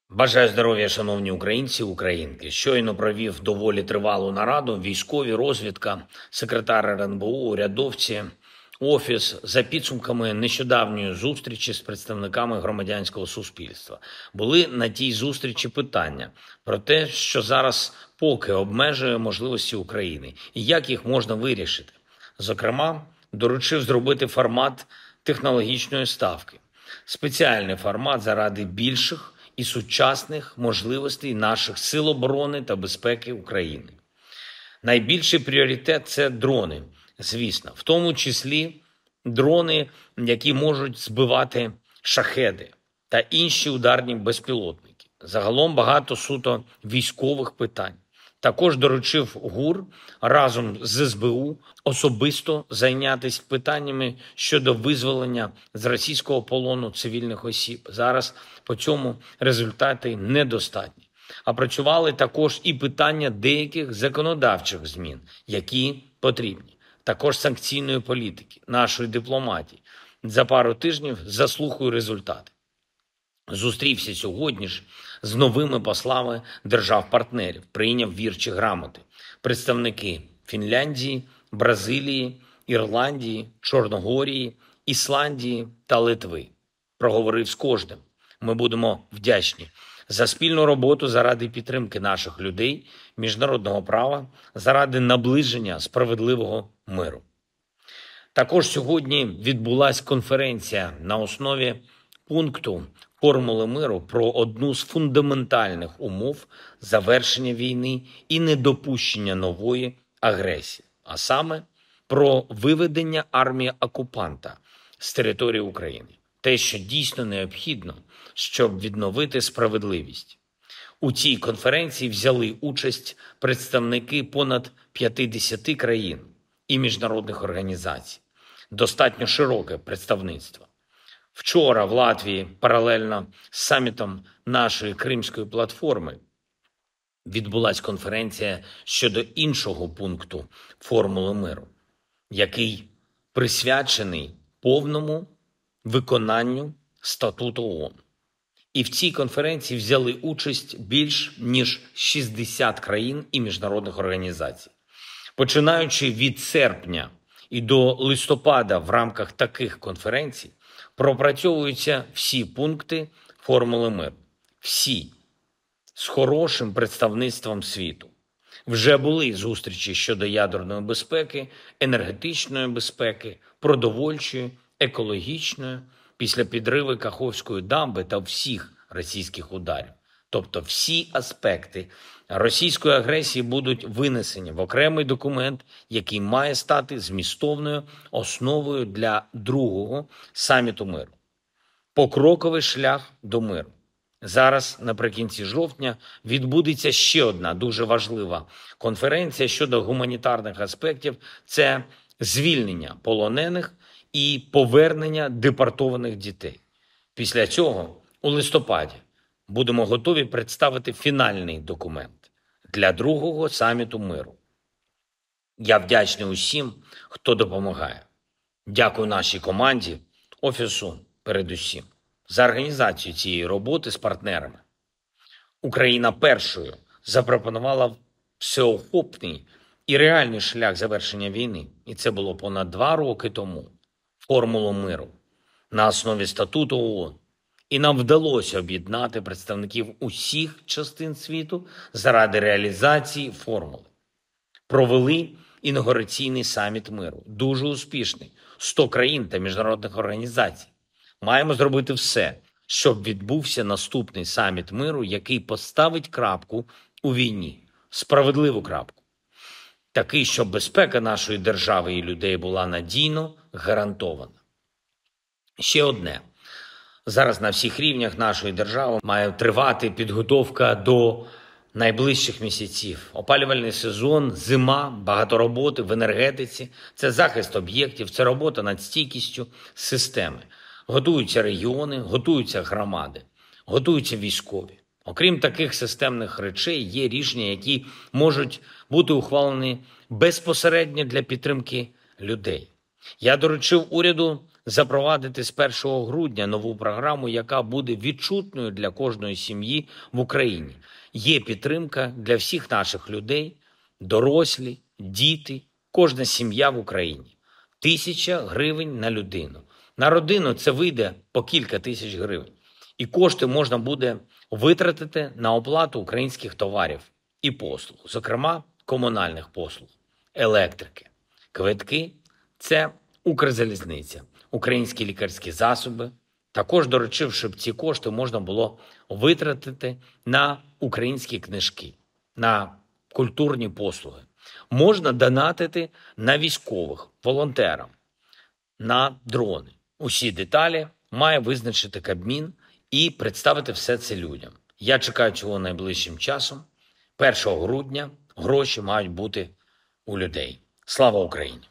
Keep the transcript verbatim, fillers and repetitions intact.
Бажаю здоров'я, шановні українці, українки. Щойно провів доволі тривалу нараду, військові, розвідка, секретар ер ен бе у, урядовці, офіс за підсумками нещодавньої зустрічі з представниками громадянського суспільства. Були на тій зустрічі питання про те, що зараз поки обмежує можливості України і як їх можна вирішити. Зокрема, доручив зробити формат технологічної ставки. Спеціальний формат заради більших і сучасних можливостей наших сил оборони та безпеки України. Найбільший пріоритет – це дрони, звісно, в тому числі дрони, які можуть збивати шахеди та інші ударні безпілотники. Загалом багато суто військових питань. Також доручив ГУР разом з ес бе у особисто зайнятися питаннями щодо визволення з російського полону цивільних осіб. Зараз по цьому результати недостатні. А працювали також і питання деяких законодавчих змін, які потрібні. Також санкційної політики, нашої дипломатії. За пару тижнів заслухаю результати. Зустрівся сьогодні ж з новими послами держав-партнерів, прийняв вірчі грамоти. Представники Фінляндії, Бразилії, Ірландії, Чорногорії, Ісландії та Литви. Проговорив з кожним. Ми будемо вдячні за спільну роботу заради підтримки наших людей, міжнародного права, заради наближення справедливого миру. Також сьогодні відбулася конференція на основі пункту формули миру про одну з фундаментальних умов завершення війни і недопущення нової агресії, а саме про виведення армії окупанта з території України. Те, що дійсно необхідно, щоб відновити справедливість. У цій конференції взяли участь представники понад п'ятдесят країн і міжнародних організацій. Достатньо широке представництво. Вчора в Латвії, паралельно з самітом нашої Кримської платформи, відбулася конференція щодо іншого пункту формули миру, який присвячений повному виконанню статуту ООН. І в цій конференції взяли участь більш ніж шістдесят країн і міжнародних організацій. Починаючи від серпня і до листопада в рамках таких конференцій пропрацьовуються всі пункти формули миру. Всі. З хорошим представництвом світу. Вже були зустрічі щодо ядерної безпеки, енергетичної безпеки, продовольчої, екологічної, після підриву Каховської дамби та всіх російських ударів. Тобто всі аспекти російської агресії будуть винесені в окремий документ, який має стати змістовною основою для другого саміту миру. Покроковий шлях до миру. Зараз, наприкінці жовтня, відбудеться ще одна дуже важлива конференція щодо гуманітарних аспектів – це звільнення полонених і повернення депортованих дітей. Після цього, у листопаді, будемо готові представити фінальний документ для другого саміту миру. Я вдячний усім, хто допомагає. Дякую нашій команді, офісу передусім, за організацію цієї роботи з партнерами. Україна першою запропонувала всеохопний і реальний шлях завершення війни. І це було понад два роки тому. Формулу миру на основі статуту ООН. І нам вдалося об'єднати представників усіх частин світу заради реалізації формули. Провели інаугураційний саміт миру. Дуже успішний. сто країн та міжнародних організацій. Маємо зробити все, щоб відбувся наступний саміт миру, який поставить крапку у війні. Справедливу крапку. Такий, щоб безпека нашої держави і людей була надійно гарантована. Ще одне. Зараз на всіх рівнях нашої держави має тривати підготовка до найближчих місяців. Опалювальний сезон, зима, багато роботи в енергетиці. Це захист об'єктів, це робота над стійкістю системи. Готуються регіони, готуються громади, готуються військові. Окрім таких системних речей, є рішення, які можуть бути ухвалені безпосередньо для підтримки людей. Я доручив уряду запровадити з першого грудня нову програму, яка буде відчутною для кожної сім'ї в Україні. Є підтримка для всіх наших людей, дорослі, діти, кожна сім'я в Україні. Тисяча гривень на людину. На родину це вийде по кілька тисяч гривень. І кошти можна буде витратити на оплату українських товарів і послуг, зокрема комунальних послуг, електрики, квитки – це Укрзалізниця, українські лікарські засоби. Також доручив, щоб ці кошти можна було витратити на українські книжки, на культурні послуги. Можна донатити на військових, волонтерам, на дрони. Усі деталі має визначити Кабмін і представити все це людям. Я чекаю цього найближчим часом. першого грудня гроші мають бути у людей. Слава Україні!